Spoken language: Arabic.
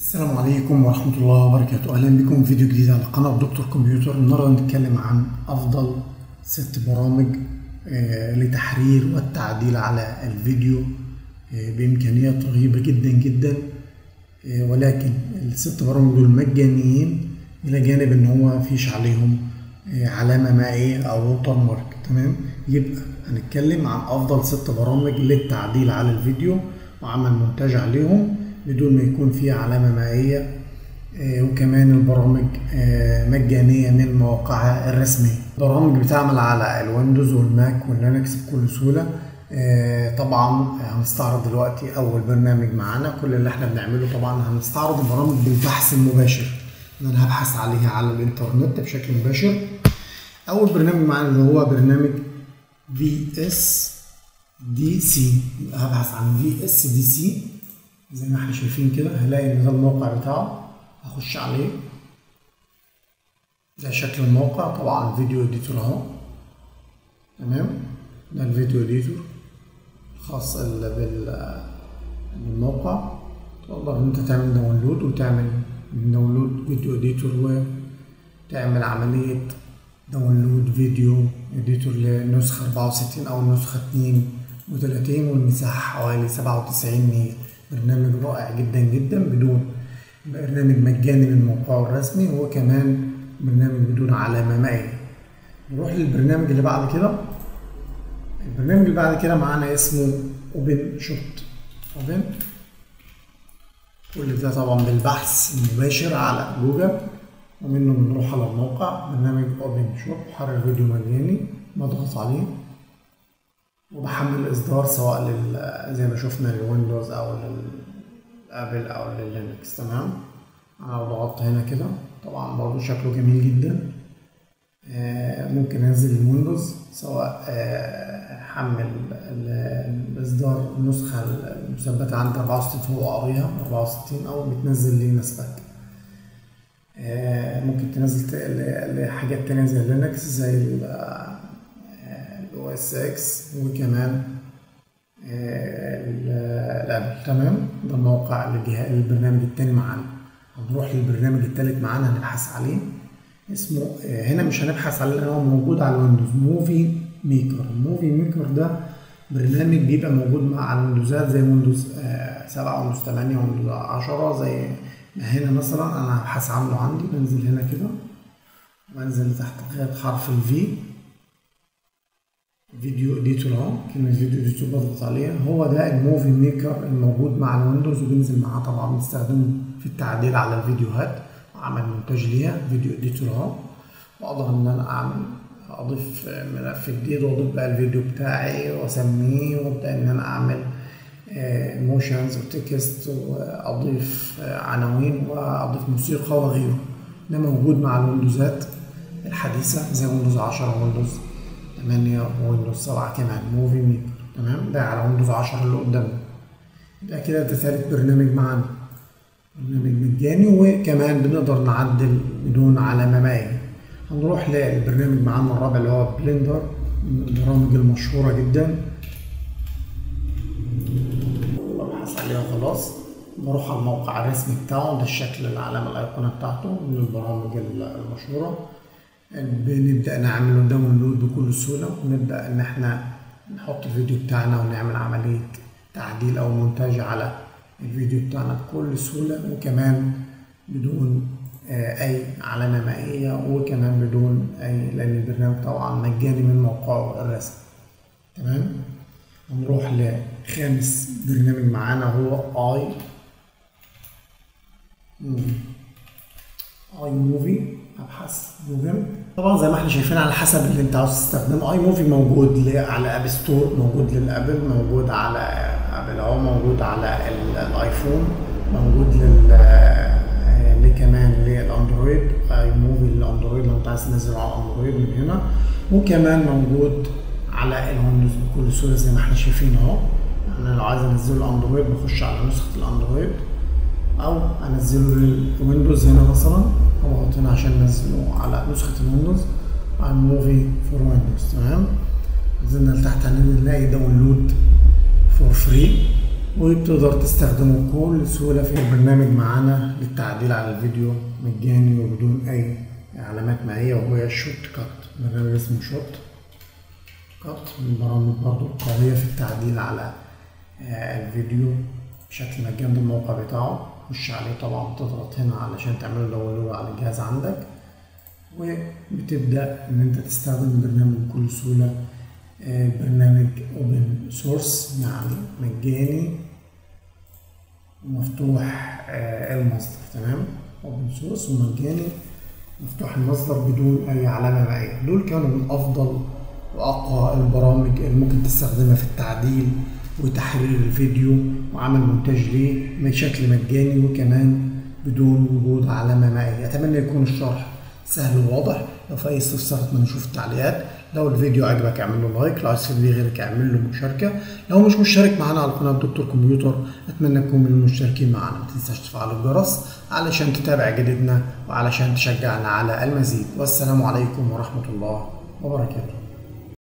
السلام عليكم ورحمة الله وبركاته. أهلا بكم في فيديو جديد على قناة دكتور كمبيوتر. النهاردة هنتكلم عن أفضل 6 برامج لتحرير والتعديل على الفيديو بإمكانيات رهيبة جدا جدا، ولكن ال6 برامج دول مجانيين إلى جانب إن هو مفيش عليهم علامة مائية أو ووتر مارك. تمام، يبقى هنتكلم عن أفضل 6 برامج للتعديل على الفيديو وعمل مونتاج عليهم بدون ما يكون فيها علامة مائية، وكمان البرامج مجانية من مواقعها الرسمية. البرامج بتعمل على الويندوز والماك واللينكس بكل سهولة. طبعا هنستعرض دلوقتي أول برنامج معانا. كل اللي احنا بنعمله طبعا هنستعرض البرامج بالبحث المباشر، إن أنا هبحث عليها على الإنترنت بشكل مباشر. أول برنامج معانا اللي هو برنامج VSDC. هبحث عن VSDC زي ما احنا شايفين كده، هلاقي ان ده الموقع بتاعه. هخش عليه، ده شكل الموقع. طبعا الفيديو اديتور اهو. تمام، ده الفيديو اديتور الخاص بالموقع. تقدر ان انت تعمل داونلود وتعمل داونلود فيديو اديتور، وتعمل عملية داونلود فيديو اديتور لنسخة 64 او نسخة 32، والمساحة حوالي 97 ميجا. برنامج رائع جدا جدا، برنامج مجاني من موقعه الرسمي، وكمان برنامج بدون علامة مائية. نروح للبرنامج اللي بعد كده. البرنامج اللي بعد كده معانا اسمه اوبن شوت. كل ده طبعا بالبحث المباشر على جوجل، ومنه بنروح على الموقع. برنامج اوبن شوت محرر فيديو مجاني، بضغط عليه وبحمل الاصدار سواء زي ما شفنا للويندوز او للابل او لللينكس. تمام، انا لو ضغطت هنا كده طبعا برضو شكله جميل جدا. ممكن انزل الويندوز، سواء حمل الاصدار النسخه المثبته عند 64 فهو قاريها 64، او بتنزل لي نسخك. ممكن تنزل لحاجات تانية زي لينكس، زي OS X، وكمان الابل. تمام، ده الموقع البرنامج التاني معانا. هنروح للبرنامج التالت معانا هنبحث عليه. اسمه هنا مش هنبحث عليه لان هو موجود على الويندوز، موفي ميكر. موفي ميكر ده برنامج بيبقى موجود مع الويندوزات زي ويندوز 7 ويندوز 8 ويندوز 10. زي هنا مثلا انا هبحث عنه عندي، بنزل هنا كده وانزل لتحت لغايه حرف الفي، فيديو اديتور اهو. كلمة فيديو اديتور بضغط عليها. هو ده الموفي ميكر الموجود مع الويندوز، وبينزل معاه طبعا بنستخدمه في التعديل على الفيديوهات وعمل مونتاج ليها. فيديو اديتور اهو، واقدر ان انا اضيف ملف جديد واضيف بقى الفيديو بتاعي واسميه، وابدا ان انا اعمل موشنز وتكست، واضيف عناوين، واضيف موسيقى وغيره. ده موجود مع الويندوزات الحديثة زي ويندوز 10 وويندوز 8 وويندوز 7 كمان. موفي ميكر. تمام، ده على ويندوز 10 اللي قدامنا. يبقى كده ده ثالث برنامج معانا، برنامج مجاني، وكمان بنقدر نعدل بدون علامة مائية. هنروح للبرنامج معانا الرابع اللي هو بلندر، من البرامج المشهورة جدا. ببحث عليها خلاص، بروح على الموقع الرسمي بتاعه. ده الشكل، العلامة الأيقونة بتاعته، من البرامج المشهورة. بنبدأ نعمله داونلود بكل سهولة، ونبدأ إن احنا نحط الفيديو بتاعنا ونعمل عملية تعديل أو مونتاج على الفيديو بتاعنا بكل سهولة، وكمان بدون أي علامة مائية، وكمان بدون لأن البرنامج طبعا مجاني من موقعه الرسمي. تمام، هنروح لخامس برنامج معانا هو اي موفي. ابحث جوجل. طبعا زي ما احنا شايفين على حسب اللي انت عاوز تستخدمه. اي موفي موجود على اب ستور، موجود للابل، موجود على ابل اهو، موجود على الايفون، موجود كمان للاندرويد. اي موفي للاندرويد لو انت عايز تنزله على الاندرويد من هنا، وكمان موجود على الويندوز بكل سهوله زي ما احنا شايفين اهو. انا لو عايز انزله الاندرويد بخش على نسخه الاندرويد، او انزله للويندوز هنا مثلا، اضغط هنا عشان انزله على نسخه الويندوز. على موفي فور ويندوز. تمام، نزلنا لتحت هنلاقي داونلود فور فري. وبتقدر تستخدمه بكل سهولة في البرنامج معانا للتعديل على الفيديو مجاني وبدون أي علامات مائية، وهو الشوت كات. برنامج اسمه شوت كات من البرامج برضو قوية في التعديل على الفيديو بشكل مجاني. الموقع بتاعه خش عليه طبعا، تضغط هنا علشان تعمله داونلود على الجهاز عندك، وبتبدأ إن أنت تستخدم البرنامج بكل سهولة. برنامج اوبن سورس يعني مجاني ومفتوح المصدر، تمام. اوبن سورس ومجاني مفتوح المصدر بدون اي علامه مائيه. دول كانوا من افضل واقوى البرامج اللي ممكن تستخدمها في التعديل وتحرير الفيديو وعمل مونتاج ليه بشكل مجاني وكمان بدون وجود علامه مائيه. اتمنى يكون الشرح سهل وواضح. لو في اي استفسار اتمنى اشوف التعليقات. لو الفيديو عجبك اعمل له لايك، لو عايز تفيد بيه غيرك اعمل له مشاركه. لو مش مشترك معانا على قناه دكتور كمبيوتر اتمنى تكون من المشتركين معانا. ما تنساش تفعل الجرس علشان تتابع جديدنا وعلشان تشجعنا على المزيد. والسلام عليكم ورحمه الله وبركاته.